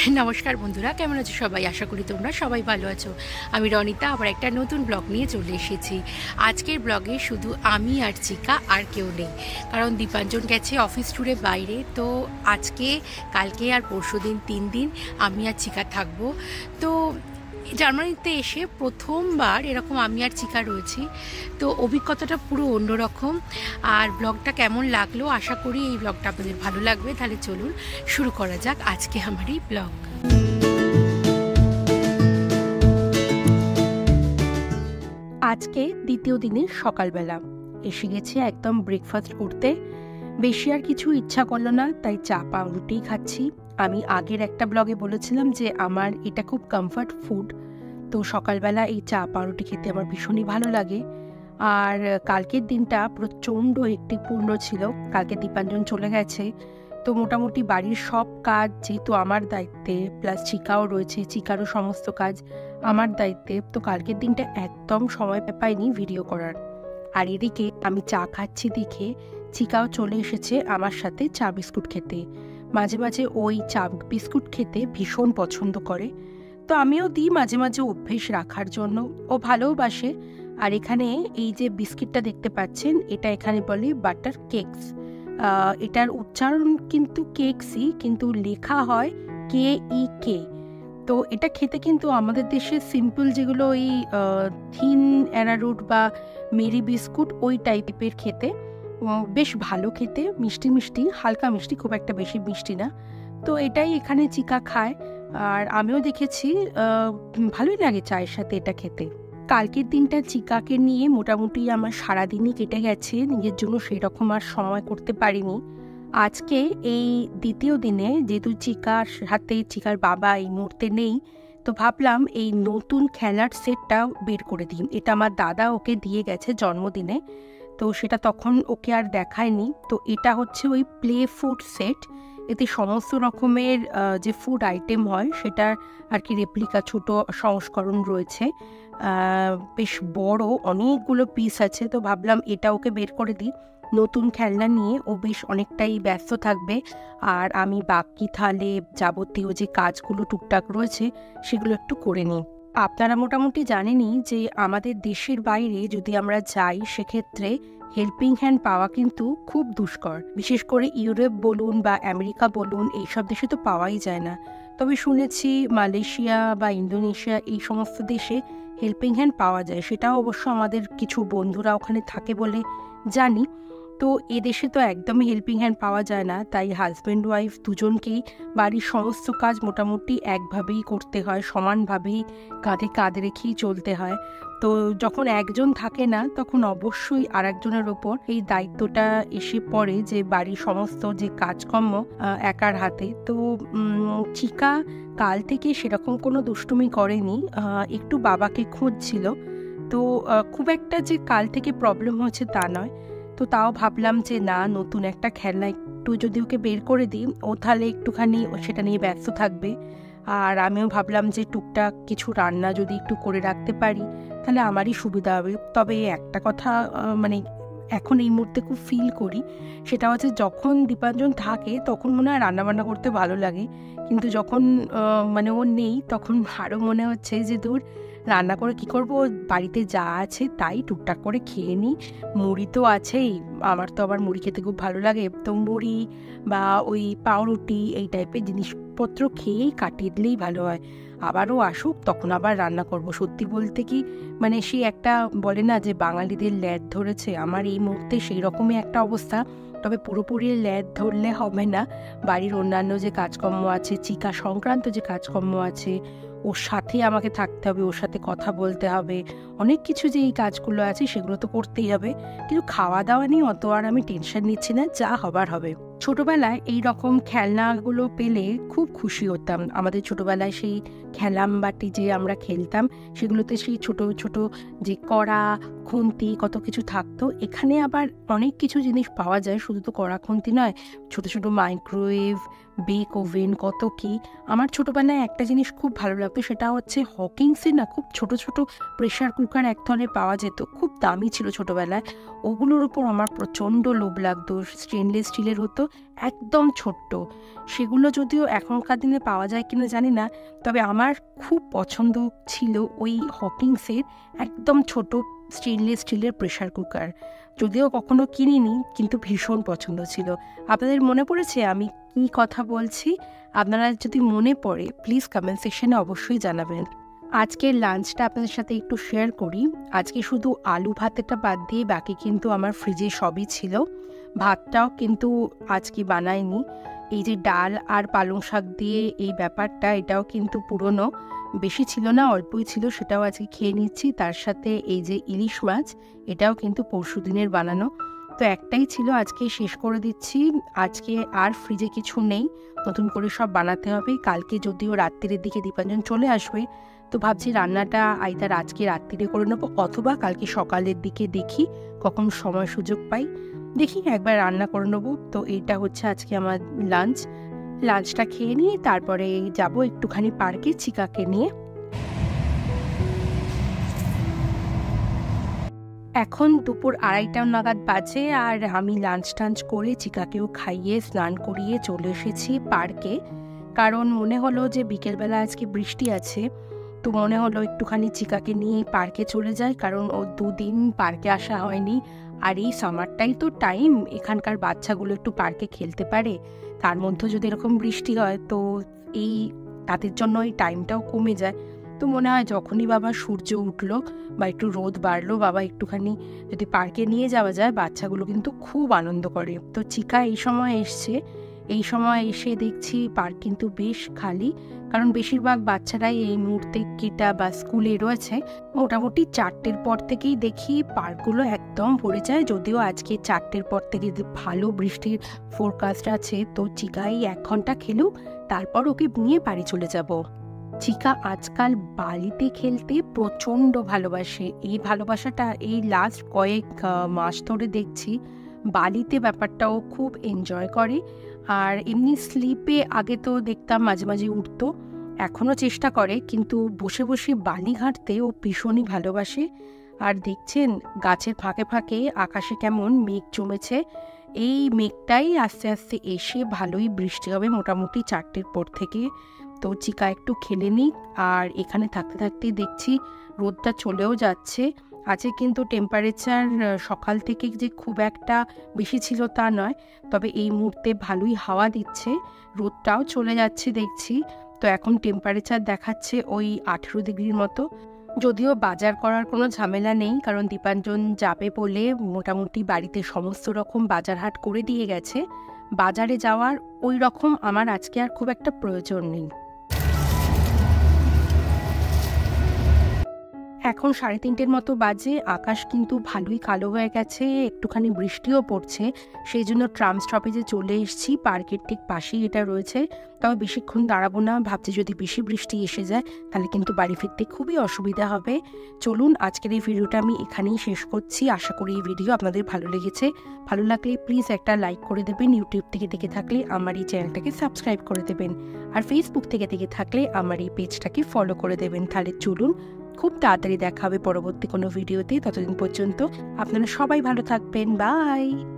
নমস্কার বন্ধুরা, কেমন আছো সবাই? আশা করি তোমরা সবাই ভালো আছো। আমি রনিতা আবার একটা নতুন ব্লগ নিয়ে চলে এসেছি। আজকের ব্লগে শুধু আমি আর চিকা, আর কেউ নেই, কারণ দীপাঞ্জন গেছে অফিস ট্যুরে বাইরে। তো আজকে, কালকে আর পরশুদিন 3 দিন আমি আর চিকা থাকবো। তো জার্মানিতে এসে প্রথমবার এরকম আমি আর চিকা রয়েছি, তো অভিজ্ঞতাটা পুরো অন্যরকম। আর ব্লগটা কেমন লাগলো, আশা করি এই ব্লগটা আপনাদের ভালো লাগবে। তাহলে চলুন শুরু করা যাক আজকে আমার এই ব্লগ। আজকে দ্বিতীয় দিনের সকালবেলা এসে গেছে একদম ব্রেকফাস্ট করতে। বেশি আর কিছু ইচ্ছা করলো না, তাই চা পাউরুটি খাচ্ছি। আমি আগের একটা ব্লগে বলেছিলাম যে আমার এটা খুব কমফর্ট ফুড, তো সকালবেলা এই চা পাউরুটি খেতে আমার ভীষণই ভালো লাগে। আর কালকের দিনটা প্রচণ্ড হেক্টিকপূর্ণ ছিল। কালকে দীপাঞ্জন চলে গেছে, তো মোটামুটি বাড়ির সব কাজ যেহেতু আমার দায়িত্বে, প্লাস চিকাও রয়েছে, চিকারও সমস্ত কাজ আমার দায়িত্বে, তো কালকের দিনটা একদম সময় পাইনি ভিডিও করার। আর এদিকে আমি চা খাচ্ছি দেখে চিকাও চলে এসেছে আমার সাথে চা বিস্কুট খেতে। মাঝে মাঝে ওই চা বিস্কুট খেতে ভীষণ পছন্দ করে, তো আমিও দিই মাঝে মাঝে অভ্যেস রাখার জন্য। ও ভালোবাসে। আর এখানে এই যে বিস্কিটটা দেখতে পাচ্ছেন, এটা এখানে বলে বাটার কেকস। এটার উচ্চারণ কিন্তু কেকসই, কিন্তু লেখা হয় KEK। তো এটা খেতে কিন্তু আমাদের দেশে সিম্পল যেগুলো ওই থিন অ্যারারুট বা মেরি বিস্কুট ওই টাইপের খেতে, বেশ ভালো খেতে, মিষ্টি মিষ্টি, হালকা মিষ্টি, খুব একটা বেশি মিষ্টি না। তো এটাই এখানে চিকা খায়, আর আমিও দেখেছি ভালোই লাগে চায়ের সাথে এটা খেতে। কালকের দিনটা চিকাকে নিয়ে মোটামুটি আমার সারাদিনই কেটে গেছে, নিজের জন্য সেই রকম আর সময় করতে পারিনি। আজকে এই দ্বিতীয় দিনে যেহেতু চিকার সাথে চিকার বাবা এই মুহূর্তে নেই, তো ভাবলাম এই নতুন খেলার সেটটা বের করে দিই। এটা আমার দাদা ওকে দিয়ে গেছে জন্মদিনে, তো সেটা তখন ওকে আর দেখায়নি। তো এটা হচ্ছে ওই প্লে ফুড সেট। এতে সমস্ত রকমের যে ফুড আইটেম হয় সেটার আর কি রেপ্লিকা, ছোট সংস্করণ রয়েছে। বেশ বড় অনেকগুলো পিস আছে, তো ভাবলাম এটা ওকে বের করে দিই। নতুন খেলনা নিয়ে ও বেশ অনেকটাই ব্যস্ত থাকবে, আর আমি বাকি তাহলে যাবতীয় যে কাজগুলো টুকটাক রয়েছে সেগুলো একটু করে নিই। আপনারা মোটামুটি জানেনই যে আমাদের দেশের বাইরে যদি আমরা যাই সেক্ষেত্রে হেল্পিং হ্যান্ড পাওয়া কিন্তু খুব দুষ্কর। বিশেষ করে ইউরোপ বলুন বা আমেরিকা বলুন, এইসব দেশে তো পাওয়াই যায় না। তবে শুনেছি মালয়েশিয়া বা ইন্দোনেশিয়া এই সমস্ত দেশে হেল্পিং হ্যান্ড পাওয়া যায়, সেটাও অবশ্য আমাদের কিছু বন্ধুরা ওখানে থাকে বলে জানি। তো এদেশে তো একদমই হেল্পিং হ্যান্ড পাওয়া যায় না, তাই হাজব্যান্ড ওয়াইফ দুজনকেই বাড়ির সমস্ত কাজ মোটামুটি একভাবেই করতে হয়, সমানভাবেই কাঁধে কাঁধ রেখেই চলতে হয়। তো যখন একজন থাকে না তখন অবশ্যই আর একজনের ওপর এই দায়িত্বটা এসে পড়ে যে বাড়ির সমস্ত যে কাজকর্ম একার হাতে। তো চিকা কাল থেকে সেরকম কোনো দুষ্টুমি করেনি, একটু বাবাকে খুঁজছিল। তো খুব একটা যে কাল থেকে প্রবলেম হচ্ছে তা নয়। তো তাও ভাবলাম যে না, নতুন একটা খেলনা একটু যদি ওকে বের করে দিই, ও তাহলে একটুখানি সেটা নিয়ে ব্যস্ত থাকবে। আর আমিও ভাবলাম যে টুকটাক কিছু রান্না যদি একটু করে রাখতে পারি তাহলে আমারই সুবিধা হবে। তবে একটা কথা মানে এখন এই মুহূর্তে খুব ফিল করি, সেটা হচ্ছে যখন দীপাঞ্জন থাকে তখন মনে হয় রান্নাবান্না করতে ভালো লাগে, কিন্তু যখন মানে ও নেই তখন আরও মনে হচ্ছে যে দূর, রান্না করে কি করব, বাড়িতে যা আছে তাই টুকটাক করে খেয়ে নিই। মুড়ি তো আছেই, আমার তো আবার মুড়ি খেতে খুব ভালো লাগে, তো মুড়ি বা ওই পাউরুটি এই টাইপের জিনিসপত্র খেয়েই কাটিয়ে দিলেই ভালো হয়। আবারও আসুক তখন আবার রান্না করব। সত্যি বলতে কি, মানে সেই একটা বলে না যে বাঙালিদের ল্যাদ ধরেছে, আমার এই মুহূর্তে সেই রকমই একটা অবস্থা। তবে পুরোপুরি ল্যাদ ধরলে হবে না, বাড়ির অন্যান্য যে কাজকর্ম আছে, চিকা সংক্রান্ত যে কাজকর্ম আছে, ওর সাথে আমাকে থাকতে হবে, ওর সাথে কথা বলতে হবে, অনেক কিছু যে এই কাজগুলো আছে সেগুলো তো করতেই হবে। কিন্তু খাওয়া দাওয়া নিয়ে অত আর আমি টেনশন নিচ্ছি না, যা হবার হবে। ছোটবেলায় এই রকম খেলনাগুলো পেলে খুব খুশি হতাম। আমাদের ছোটবেলায় সেই খেলাম বাটি যে আমরা খেলতাম, সেগুলোতে সেই ছোট ছোট যে কড়া, খুন্তি, কত কিছু থাকতো। এখানে আবার অনেক কিছু জিনিস পাওয়া যায়, শুধু তো কড়া খুন্তি নয়, ছোট ছোট মাইক্রোওয়েভ বেক ওভেন, কত কি। আমার ছোটোবেলায় একটা জিনিস খুব ভালো লাগতো, সেটা হচ্ছে হকিংসে না খুব ছোট ছোট প্রেশার কুকার এক ধরনের পাওয়া যেত, খুব দামি ছিল ছোটোবেলায়। ওগুলোর উপর আমার প্রচণ্ড লোভ লাগতো। স্টেনলেস স্টিলের হতো, একদম ছোট্ট। সেগুলো যদিও এখনকার দিনে পাওয়া যায় কিনা জানি না, তবে আমার খুব পছন্দ ছিল ওই হকিংসের একদম ছোট স্টেনলেস স্টিলের প্রেশার কুকার। যদিও কখনো কিনিনি, কিন্তু ভীষণ পছন্দ ছিল। আপনাদের মনে পড়েছে আমি কী কথা বলছি? আপনারা যদি মনে পড়ে প্লিজ কমেন্ট সেকশনে অবশ্যই জানাবেন। আজকের লাঞ্চটা আপনাদের সাথে একটু শেয়ার করি। আজকে শুধু আলু ভাতেটা বাদ দিয়ে বাকি কিন্তু আমার ফ্রিজে সবই ছিল। ভাতটাও কিন্তু আজকে বানাইনি। এই যে ডাল আর পালং শাক দিয়ে এই ব্যাপারটা, এটাও কিন্তু পুরনো, বেশি ছিল না, অল্পই ছিল, সেটাও আজকে খেয়ে নিচ্ছি। তার সাথে এই যে ইলিশ মাছ, এটাও কিন্তু পরশু দিনের বানানো। তো একটাই ছিল, আজকে শেষ করে দিচ্ছি। আজকে আর ফ্রিজে কিছু নেই, নতুন করে সব বানাতে হবে। কালকে যদিও রাত্রির দিকে দীপাঞ্জন চলে আসবে, তো ভাবছি রান্নাটা আইদার আজকে রাত্রিরে করে নেবো, অথবা কালকে সকালের দিকে দেখি কখন সময় সুযোগ পাই, দেখি একবার রান্না করে নেবো। তো এইটা হচ্ছে আজকে আমার লাঞ্চটা খেয়ে নিয়ে তারপরে যাব একটুখানি পার্কে চিকাকে নিয়ে। এখন দুপুর 2:30 নাগাদ বাজে, আর আমি লাঞ্চ করে চিকাকেও খাইয়ে স্নান করিয়ে চলে এসেছি পার্কে। কারণ মনে হলো যে বিকেলবেলা আজকে বৃষ্টি আছে, তো মনে হলো একটুখানি চিকাকে নিয়ে পার্কে চলে যায়, কারণ ও 2 দিন পার্কে আসা হয়নি। আর এই সামারটাই তো টাইম এখানকার বাচ্চাগুলো একটু পার্কে খেলতে পারে, তার মধ্যে যদি এরকম বৃষ্টি হয় তো এই তাদের জন্য এই টাইমটাও কমে যায়। তো মনে হয় যখনই বাবা সূর্য উঠলো বা একটু রোদ বাড়লো, বাবা একটুখানি যদি পার্কে নিয়ে যাওয়া যায়, বাচ্চাগুলো কিন্তু খুব আনন্দ করে। তো চিকা এই সময় এসছে, এই সময় এসে দেখছি পার্ক কিন্তু বেশ খালি, কারণ বেশিরভাগ বাচ্চারাই এই মুহূর্তে কিটা বা স্কুলে রয়েছে। মোটামুটি 4টের পর থেকেই দেখি পার্কগুলো একদম ভরে যায়। যদিও আজকে 4টের পর থেকে ভালো বৃষ্টির ফোরকাস্ট আছে, তো চিকাই 1 ঘন্টা খেলুক, তারপর ওকে নিয়ে বাড়ি চলে যাব। চিকা আজকাল বালিতে খেলতে প্রচণ্ড ভালোবাসে। এই ভালোবাসাটা এই লাস্ট কয়েক মাস ধরে দেখছি, বালিতে ব্যাপারটাও খুব এনজয় করে। আর এমনি স্লিপে আগে তো দেখতাম মাঝে মাঝে উঠতো, এখনও চেষ্টা করে, কিন্তু বসে বসে বালি ঘাঁটতে ও ভীষণই ভালোবাসে। আর দেখছেন গাছের ফাঁকে ফাঁকে আকাশে কেমন মেঘ জমেছে, এই মেঘটাই আস্তে আস্তে এসে ভালোই বৃষ্টি হবে মোটামুটি 4টের পর থেকে। তো চিকা একটু খেলে নিক, আর এখানে থাকতে থাকতেই দেখছি রোদটা চলেও যাচ্ছে। আছে কিন্তু টেম্পারেচার সকাল থেকে যে খুব একটা বেশি ছিল তা নয়, তবে এই মুহূর্তে ভালোই হাওয়া দিচ্ছে, রোদটাও চলে যাচ্ছে দেখছি। তো এখন টেম্পারেচার দেখাচ্ছে ওই 18 ডিগ্রির মতো। যদিও বাজার করার কোনো ঝামেলা নেই, কারণ দীপাঞ্জন যাবে বলে মোটামুটি বাড়িতে সমস্ত রকম বাজার হাট করে দিয়ে গেছে। বাজারে যাওয়ার ওই রকম আমার আজকে আর খুব একটা প্রয়োজন নেই। এখন 3:30 মতো বাজে, আকাশ কিন্তু ভালোই কালো হয়ে গেছে, একটুখানি বৃষ্টিও পড়ছে। সেই জন্য ট্রাম স্টপেজে চলে এসেছি, পার্কের ঠিক পাশেই এটা রয়েছে। তবে বেশিক্ষণ দাঁড়াবো না, ভাবছি যদি বেশি বৃষ্টি এসে যায় তাহলে কিন্তু বাড়ি ফিরতে খুবই অসুবিধা হবে। চলুন আজকের এই ভিডিওটা আমি এখানেই শেষ করছি। আশা করি এই ভিডিও আপনাদের ভালো লেগেছে। ভালো লাগলে প্লিজ একটা লাইক করে দেবেন, ইউটিউব থেকে দেখে থাকলে আমার এই চ্যানেলটাকে সাবস্ক্রাইব করে দেবেন, আর ফেসবুক থেকে দেখে থাকলে আমার এই পেজটাকে ফলো করে দেবেন। তাহলে চলুন, খুব তাড়াতাড়ি দেখা হবে পরবর্তী কোনো ভিডিওতে। ততদিন পর্যন্ত আপনারা সবাই ভালো থাকবেন। বাই।